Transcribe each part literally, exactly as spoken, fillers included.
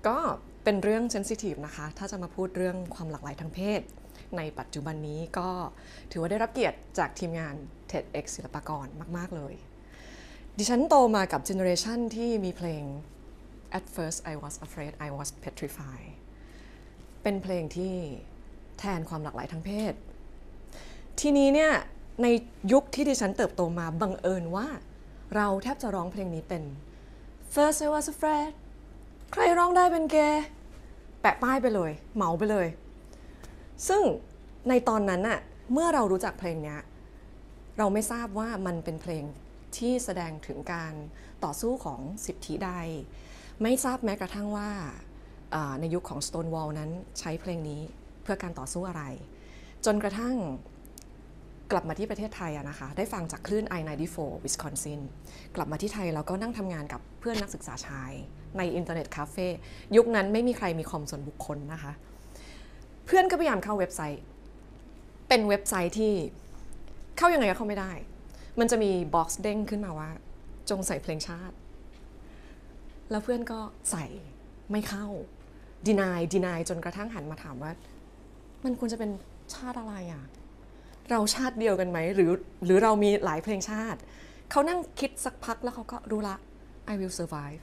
ก็เป็นเรื่องเซนซิทีฟนะคะถ้าจะมาพูดเรื่องความหลากหลายทางเพศในปัจจุบันนี้ก็ถือว่าได้รับเกียรติจากทีมงาน TEDx ศิลปากรมากๆเลยดิฉันโตมากับเจเนอเรชันที่มีเพลง At first I was afraid I was petrified เป็นเพลงที่แทนความหลากหลายทางเพศทีนี้เนี่ยในยุคที่ดิฉันเติบโตมาบังเอิญว่าเราแทบจะร้องเพลงนี้เป็น First I was afraid ใครร้องได้เป็นเกย์แปะป้ายไปเลยเหมาไปเลยซึ่งในตอนนั้นน่ะเมื่อเรารู้จักเพลงนี้เราไม่ทราบว่ามันเป็นเพลงที่แสดงถึงการต่อสู้ของสิทธิใดไม่ทราบแม้กระทั่งว่าในยุคของ Stonewall นั้นใช้เพลงนี้เพื่อการต่อสู้อะไรจนกระทั่งกลับมาที่ประเทศไทยนะคะได้ฟังจากคลื่น ไอ ไนน์ตี้โฟร์ Wisconsin กลับมาที่ไทยแล้วก็นั่งทำงานกับเพื่อนนักศึกษาชายในอินเทอร์เน็ตคาเฟ่ยุคนั้นไม่มีใครมีคอมส่วนบุคคลนะคะเพื่อนก็พยายามเข้าเว็บไซต์เป็นเว็บไซต์ที่เข้ายังไงก็เข้าไม่ได้มันจะมีบ็อกซ์เด้งขึ้นมาว่าจงใส่เพลงชาติแล้วเพื่อนก็ใส่ไม่เข้า deny deny จนกระทั่งหันมาถามว่ามันควรจะเป็นชาติอะไรอ่ะเราชาติเดียวกันไหมหรือหรือเรามีหลายเพลงชาติเขานั่งคิดสักพักแล้วเขาก็รู้ละ I will survive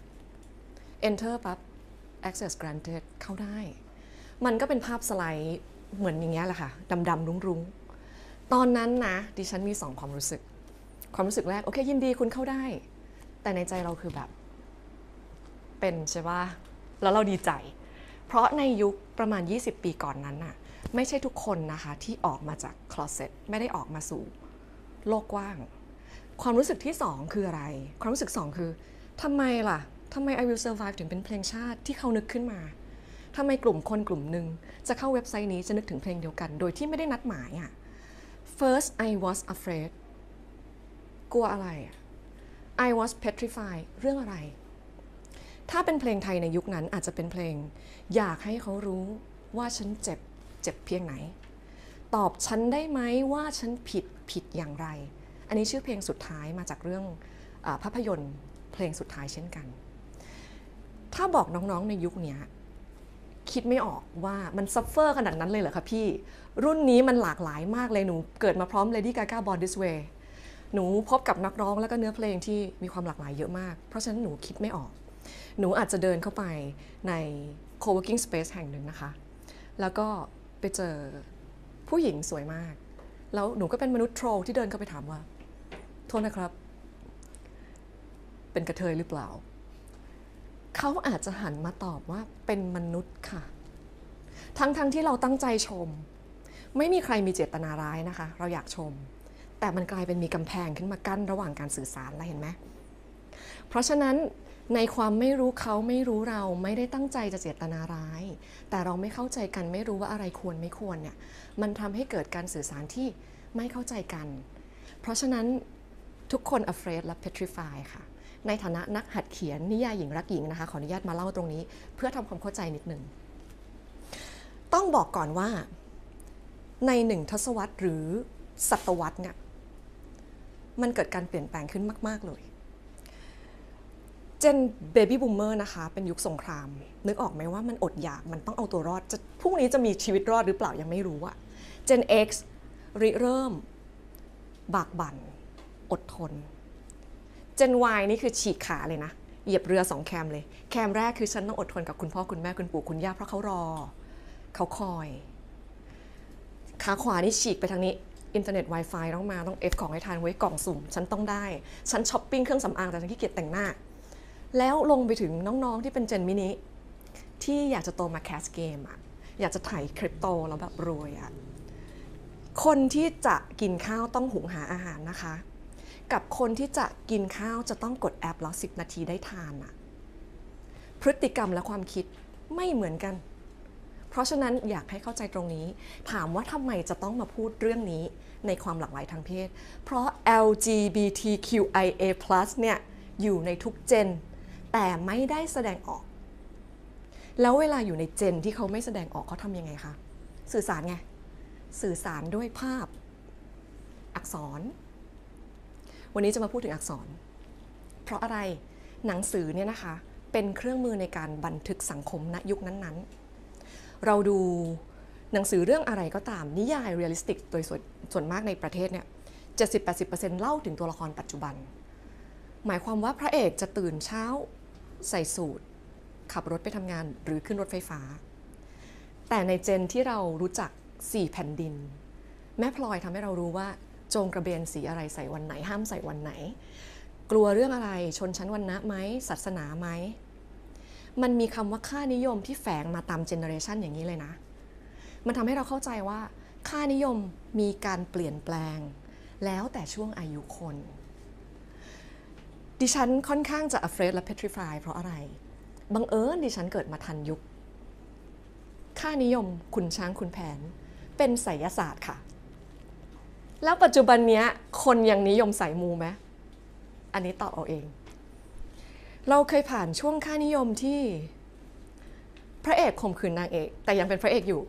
enter ปั๊บ access granted เข้าได้มันก็เป็นภาพสไลด์เหมือนอย่างเงี้ยแหละค่ะดำๆรุ้งๆตอนนั้นนะดิฉันมีสองความรู้สึกความรู้สึกแรกโอเคยินดีคุณเข้าได้แต่ในใจเราคือแบบเป็นใช่ป่ะแล้วเราดีใจเพราะในยุคประมาณยี่สิบปีก่อนนั้นน่ะไม่ใช่ทุกคนนะคะที่ออกมาจากคลอเซ็ตไม่ได้ออกมาสู่โลกกว้างความรู้สึกที่สองคืออะไรความรู้สึกสองคือทำไมล่ะทำไม I Will Survive ถึงเป็นเพลงชาติที่เขานึกขึ้นมาทำไมกลุ่มคนกลุ่มหนึ่งจะเข้าเว็บไซต์นี้จะนึกถึงเพลงเดียวกันโดยที่ไม่ได้นัดหมายอ่ะ First I was afraid กลัวอะไร I was petrified เรื่องอะไรถ้าเป็นเพลงไทยในยุคนั้นอาจจะเป็นเพลงอยากให้เขารู้ว่าฉันเจ็บเจ็บเพียงไหนตอบฉันได้ไหมว่าฉันผิดผิดอย่างไรอันนี้ชื่อเพลงสุดท้ายมาจากเรื่องอาภาพยนตร์เพลงสุดท้ายเช่นกันถ้าบอกน้องๆในยุคนี้คิดไม่ออกว่ามันซัฟเฟอร์ขนาดนั้นเลยเหรอคะพี่รุ่นนี้มันหลากหลายมากเลยหนูเกิดมาพร้อม Lady Gaga Born This Way หนูพบกับนักร้องแล้วก็เนื้อเพลงที่มีความหลากหลายเยอะมากเพราะฉะนั้นหนูคิดไม่ออกหนูอาจจะเดินเข้าไปใน co-working space แห่งหนึ่งนะคะแล้วก็ไปเจอผู้หญิงสวยมากแล้วหนูก็เป็นมนุษย์โทรลที่เดินเข้าไปถามว่าโทษนะครับเป็นกระเทยหรือเปล่าเขาอาจจะหันมาตอบว่าเป็นมนุษย์ค่ะทั้งๆ ท, ที่เราตั้งใจชมไม่มีใครมีเจตนาร้ายนะคะเราอยากชมแต่มันกลายเป็นมีกำแพงขึ้นมากั้นระหว่างการสื่อสารแล้วเห็นไหมเพราะฉะนั้นในความไม่รู้เขาไม่รู้เราไม่ได้ตั้งใจจะเจตนาร้ายแต่เราไม่เข้าใจกันไม่รู้ว่าอะไรควรไม่ควรเนี่ยมันทำให้เกิดการสื่อสารที่ไม่เข้าใจกันเพราะฉะนั้นทุกคน afraid และ petrify ค่ะในฐานะนักหัดเขียนนิยายหญิงรักหญิงนะคะขออนุญาตมาเล่าตรงนี้เพื่อทำความเข้าใจนิดนึงต้องบอกก่อนว่าในหนึ่งทศวรรษหรือศตวรรษเนี่ยมันเกิดการเปลี่ยนแปลงขึ้นมากๆเลยเจนเบบี้บูมเมอร์นะคะเป็นยุคสงครามนึกออกไหมว่ามันอดอยากมันต้องเอาตัวรอดจะพรุ่งนี้จะมีชีวิตรอดหรือเปล่ายังไม่รู้อะเจน X ริเริ่มบากบั่นอดทนเจน Y นี่คือฉีกขาเลยนะเหยียบเรือสองแคมเลยแคมแรกคือฉันต้องอดทนกับคุณพ่อคุณแม่คุณปู่คุณย่าเพราะเขารอเขาคอยขาขวานี่ฉีกไปทางนี้อินเทอร์เน็ต Wi-Fi ต้องมาต้อง F ของให้ทานไว้กล่องสุ่มฉันต้องได้ฉันช้อปปิ้งเครื่องสำอางแต่ฉันขี้เกียจแต่งหน้าแล้วลงไปถึงน้องๆที่เป็นเจนมินิที่อยากจะโตมาแคสเกมอ่ะอยากจะถ่ายคริปโตแล้วแบบรวยอ่ะคนที่จะกินข้าวต้องหุงหาอาหารนะคะกับคนที่จะกินข้าวจะต้องกดแอปแล้วสิบนาทีได้ทานอ่ะพฤติกรรมและความคิดไม่เหมือนกันเพราะฉะนั้นอยากให้เข้าใจตรงนี้ถามว่าทำไมจะต้องมาพูดเรื่องนี้ในความหลากหลายทางเพศเพราะ แอล จี บี ที คิว ไอ เอ พลัส เนี่ยอยู่ในทุกเจนแต่ไม่ได้แสดงออกแล้วเวลาอยู่ในเจนที่เขาไม่แสดงออกเขาทำยังไงคะสื่อสารไงสื่อสารด้วยภาพอักษรวันนี้จะมาพูดถึงอักษรเพราะอะไรหนังสือเนี่ยนะคะเป็นเครื่องมือในการบันทึกสังคมณยุคนั้นๆเราดูหนังสือเรื่องอะไรก็ตามนิยายเรียลลิสติกโดยส่วนส่วนมากในประเทศเนี่ย เจ็ดสิบถึงแปดสิบเปอร์เซ็นต์ เล่าถึงตัวละครปัจจุบันหมายความว่าพระเอกจะตื่นเช้าใส่สูทขับรถไปทำงานหรือขึ้นรถไฟฟ้าแต่ในเจนที่เรารู้จักสี่แผ่นดินแม่พลอยทำให้เรารู้ว่าโจงกระเบนสีอะไรใส่วันไหนห้ามใส่วันไหนกลัวเรื่องอะไรชนชั้นวรรณะไหมศาสนาไหมมันมีคำว่าค่านิยมที่แฝงมาตามเจเนอเรชันอย่างนี้เลยนะมันทำให้เราเข้าใจว่าค่านิยมมีการเปลี่ยนแปลงแล้วแต่ช่วงอายุคนดิฉันค่อนข้างจะ afraid และ petrified เพราะอะไรบังเอิญดิฉันเกิดมาทันยุคค่านิยมคุณช้างคุณแผนเป็นไสยศาสตร์ค่ะแล้วปัจจุบันนี้คนยังนิยมใส่มูไหมอันนี้ตอบเอาเองเราเคยผ่านช่วงค่านิยมที่พระเอกข่มขืนนางเอกแต่ยังเป็นพระเอกอยู่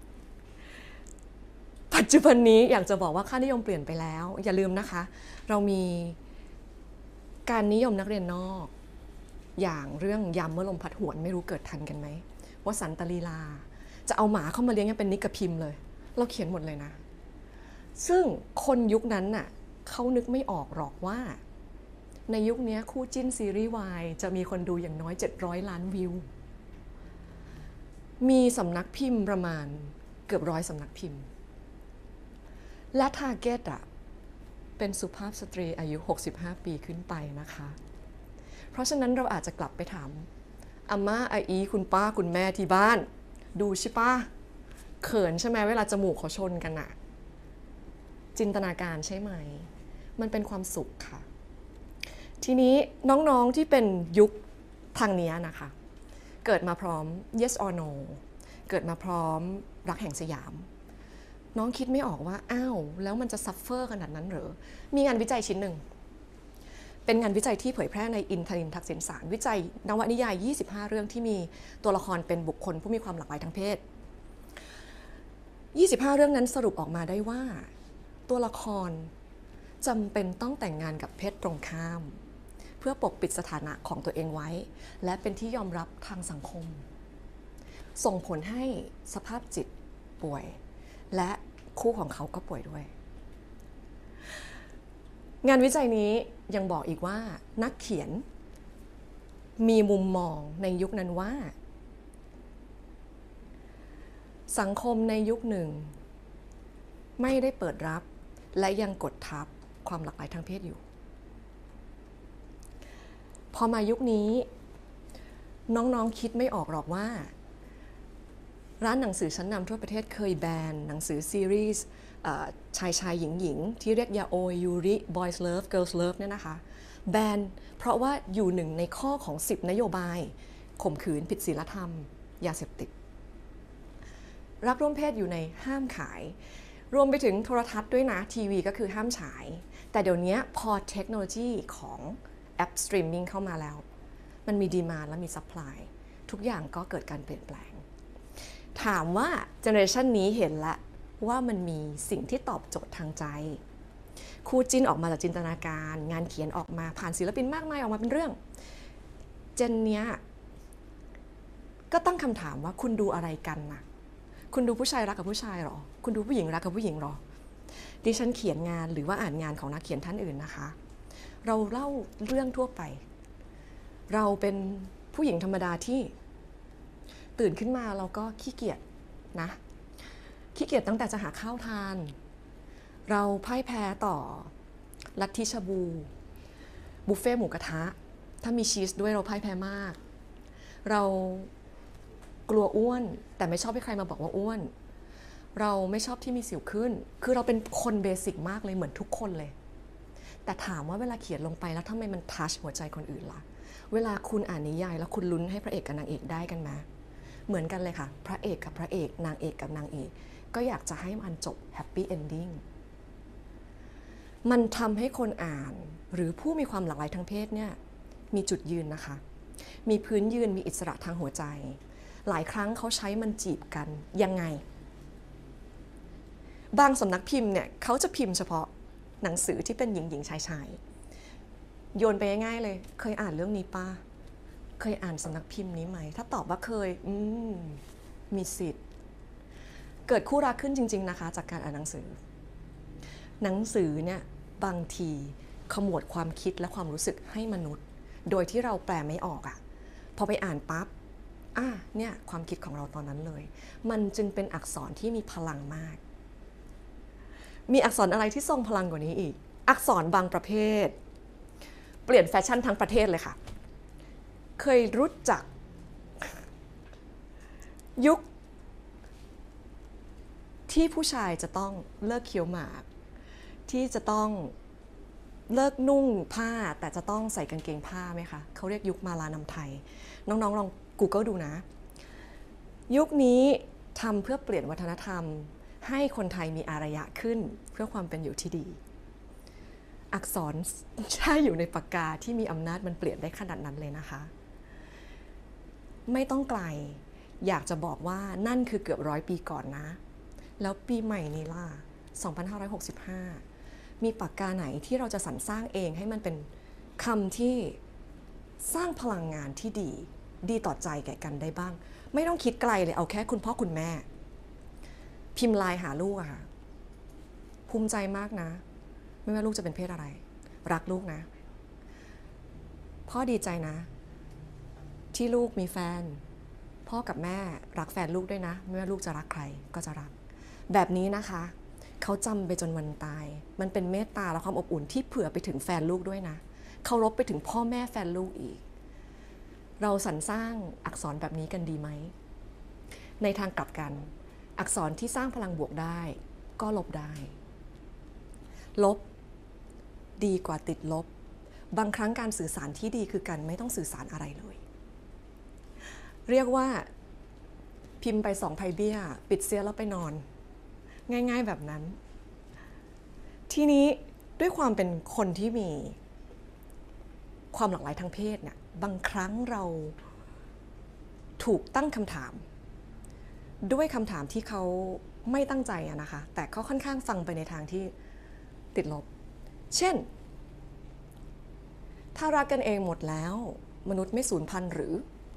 ปัจจุบันนี้อยากจะบอกว่าค่านิยมเปลี่ยนไปแล้วอย่าลืมนะคะเรามีการนิยมนักเรียนนอกอย่างเรื่องยามเมื่อลมพัดหวนไม่รู้เกิดทันกันไหมว่าสันตลีลาจะเอาหมาเข้ามาเลี้ยงยังเป็นนิกพิมพ์เลยเราเขียนหมดเลยนะซึ่งคนยุคนั้นน่ะเขานึกไม่ออกหรอกว่าในยุคนี้คู่จิ้นซีรีส์วายจะมีคนดูอย่างน้อยเจ็ดร้อยล้านวิวมีสำนักพิมพ์ประมาณเกือบร้อยสำนักพิมพ์และทาร์เก็ตอ่ะเป็นสุภาพสตรีอายุหกสิบห้าปีขึ้นไปนะคะเพราะฉะนั้นเราอาจจะกลับไปถามอาม่าอาอีคุณป้าคุณแม่ที่บ้านดูใช่ปะเขินใช่ไหมเวลาจมูกเขาชนกันอะจินตนาการใช่ไหมมันเป็นความสุขค่ะทีนี้น้องๆที่เป็นยุคทางนี้นะคะเกิดมาพร้อม yes or no เกิดมาพร้อมรักแห่งสยามน้องคิดไม่ออกว่าอ้าวแล้วมันจะซัฟเฟอร์ขนาดนั้นเหรอมีงานวิจัยชิ้นหนึ่งเป็นงานวิจัยที่เผยแพร่ในอินทนินทักษิณสารวิจัยนวนิยายยี่สิบห้าเรื่องที่มีตัวละครเป็นบุคคลผู้มีความหลากหลายทางเพศยี่สิบห้าเรื่องนั้นสรุปออกมาได้ว่าตัวละครจำเป็นต้องแต่งงานกับเพศตรงข้ามเพื่อปกปิดสถานะของตัวเองไว้และเป็นที่ยอมรับทางสังคมส่งผลให้สภาพจิตป่วยและคู่ของเขาก็ป่วยด้วยงานวิจัยนี้ยังบอกอีกว่านักเขียนมีมุมมองในยุคนั้นว่าสังคมในยุคหนึ่งไม่ได้เปิดรับและยังกดทับความหลากหลายทางเพศอยู่พอมายุคนี้น้องๆคิดไม่ออกหรอกว่าร้านหนังสือชั้นนำทั่วประเทศเคยแบนหนังสือซีรีส์ชายชายหญิงหญิงที่เรียกยาโอยยูริ boys love girls love เนี่ยนะคะแบนเพราะว่าอยู่หนึ่งในข้อของสิบนโยบายข่มขืนผิดศีลธรรมยาเสพติดรักร่วมเพศอยู่ในห้ามขายรวมไปถึงโทรทัศน์ด้วยนะทีวีก็คือห้ามฉายแต่เดี๋ยวนี้พอเทคโนโลยีของแอปสตรีมมิ่งเข้ามาแล้วมันมีดีมานด์และมีซัพพลายทุกอย่างก็เกิดการเปลี่ยนแปลงถามว่าเจเนอเรชันนี้เห็นละว่ามันมีสิ่งที่ตอบโจทย์ทางใจคู่จิ้นออกมาจากจินตนาการงานเขียนออกมาผ่านศิลปินมากมายออกมาเป็นเรื่องเจนเนี้ยก็ตั้งคำถามว่าคุณดูอะไรกันนะคุณดูผู้ชายรักกับผู้ชายหรอคุณดูผู้หญิงรักกับผู้หญิงหรอดิฉันเขียนงานหรือว่าอ่านงานของนักเขียนท่านอื่นนะคะเราเล่าเรื่องทั่วไปเราเป็นผู้หญิงธรรมดาที่ตื่นขึ้นมาเราก็ขี้เกียจนะขี้เกียจตั้งแต่จะหาข้าวทานเราพ่ายแพ้ต่อลัทธิชาบูบุฟเฟ่หมูกระทะถ้ามีชีสด้วยเราพ่ายแพ้มากเรากลัวอ้วนแต่ไม่ชอบให้ใครมาบอกว่าอ้วนเราไม่ชอบที่มีสิวขึ้นคือเราเป็นคนเบสิกมากเลยเหมือนทุกคนเลยแต่ถามว่าเวลาเขียนลงไปแล้วทำไมมันทัชหัวใจคนอื่นล่ะเวลาคุณอ่านนิยายแล้วคุณลุ้นให้พระเอกกับนางเอกได้กันมาเหมือนกันเลยค่ะพระเอกกับพระเอกนางเอกกับนางเอกก็อยากจะให้มันจบแฮปปี้เอนดิ้งมันทำให้คนอ่านหรือผู้มีความหลากหลายทางเพศเนี่ยมีจุดยืนนะคะมีพื้นยืนมีอิสระทางหัวใจหลายครั้งเขาใช้มันจีบกันยังไงบางสำนักพิมพ์เนี่ยเขาจะพิมพ์เฉพาะหนังสือที่เป็นหญิงหญิงชายชายโยนไปง่ายๆเลยเคยอ่านเรื่องนี้ป้าเคยอ่านสำนักพิมพ์นี้ไหมถ้าตอบว่าเคยอืมมีสิทธิ์เกิดคู่รักขึ้นจริงๆนะคะจากการอ่านหนังสือหนังสือเนี่ยบางทีขมวดความคิดและความรู้สึกให้มนุษย์โดยที่เราแปลไม่ออกอะพอไปอ่านปั๊บอ่ะเนี่ยความคิดของเราตอนนั้นเลยมันจึงเป็นอักษรที่มีพลังมากมีอักษรอะไรที่ทรงพลังกว่านี้อีกอักษรบางประเภทเปลี่ยนแฟชั่นทั้งประเทศเลยค่ะเคยรู้จักยุคที่ผู้ชายจะต้องเลิกเคี้ยวหมากที่จะต้องเลิกนุ่งผ้าแต่จะต้องใส่กางเกงผ้าไหมคะเขาเรียกยุคมาลานำไทยน้องๆลอง Google ดูนะยุคนี้ทำเพื่อเปลี่ยนวัฒนธรรมให้คนไทยมีอารยะขึ้นเพื่อความเป็นอยู่ที่ดีอักษรถ้าอยู่ในปากกาที่มีอำนาจมันเปลี่ยนได้ขนาดนั้นเลยนะคะไม่ต้องไกลอยากจะบอกว่านั่นคือเกือบร้อยปีก่อนนะแล้วปีใหม่นี้ล่ะสองพันห้าร้อยหกสิบห้ามีปากกาไหนที่เราจะสรรสร้างเองให้มันเป็นคำที่สร้างพลังงานที่ดีดีต่อใจแก่กันได้บ้างไม่ต้องคิดไกลเลยเอาแค่คุณพ่อคุณแม่พิมพ์ไลน์หาลูกอะค่ะภูมิใจมากนะไม่ว่าลูกจะเป็นเพศอะไรรักลูกนะพ่อดีใจนะที่ลูกมีแฟนพ่อกับแม่รักแฟนลูกด้วยนะไม่ว่าลูกจะรักใครก็จะรักแบบนี้นะคะเขาจำไปจนวันตายมันเป็นเมตตาและความอบอุ่นที่เผื่อไปถึงแฟนลูกด้วยนะเคารพไปถึงพ่อแม่แฟนลูกอีกเราสรรสร้างอักษรแบบนี้กันดีไหมในทางกลับกันอักษรที่สร้างพลังบวกได้ก็ลบได้ลบดีกว่าติดลบบางครั้งการสื่อสารที่ดีคือการไม่ต้องสื่อสารอะไรเลยเรียกว่าพิมพ์ไปสองไพเบี้ยปิดเสียแล้วไปนอนง่ายๆแบบนั้นทีนี้ด้วยความเป็นคนที่มีความหลากหลายทางเพศเนี่ยบางครั้งเราถูกตั้งคำถามด้วยคำถามที่เขาไม่ตั้งใจอะนะคะแต่เขาค่อนข้างฟังไปในทางที่ติดลบเช่นถ้ารักกันเองหมดแล้วมนุษย์ไม่สูญพันธุ์หรือ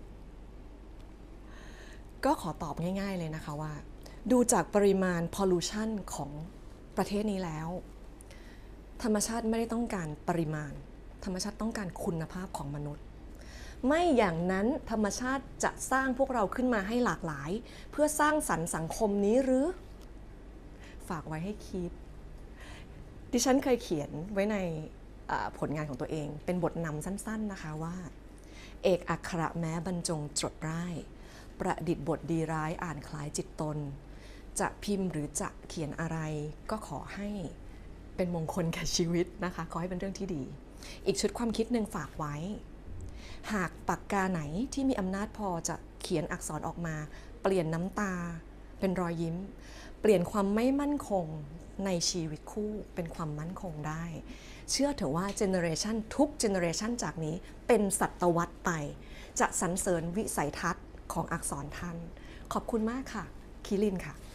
ก็ขอตอบง่ายๆเลยนะคะว่าดูจากปริมาณ pollution ของประเทศนี้แล้วธรรมชาติไม่ได้ต้องการปริมาณธรรมชาติต้องการคุณภาพของมนุษย์ไม่อย่างนั้นธรรมชาติจะสร้างพวกเราขึ้นมาให้หลากหลายเพื่อสร้างสรรค์สังคมนี้หรือฝากไว้ให้คิดดิฉันเคยเขียนไว้ในผลงานของตัวเองเป็นบทนำสั้นๆนะคะว่าเอกอัคระแม้บรรจงจดร่ายประดิษฐ์บทดีร้ายอ่านคล้ายจิตตนจะพิมพ์หรือจะเขียนอะไรก็ขอให้เป็นมงคลแก่ชีวิตนะคะขอให้เป็นเรื่องที่ดีอีกชุดความคิดหนึ่งฝากไว้หากปากกาไหนที่มีอำนาจพอจะเขียนอักษรออกมาเปลี่ยนน้ำตาเป็นรอยยิ้มเปลี่ยนความไม่มั่นคงในชีวิตคู่เป็นความมั่นคงได้เชื่อเถอะว่าเจเนอเรชันทุกเจเนอเรชันจากนี้เป็นศตวรรษไปจะสรรเสริญวิสัยทัศน์ของอักษรท่านขอบคุณมากค่ะคิรินค่ะ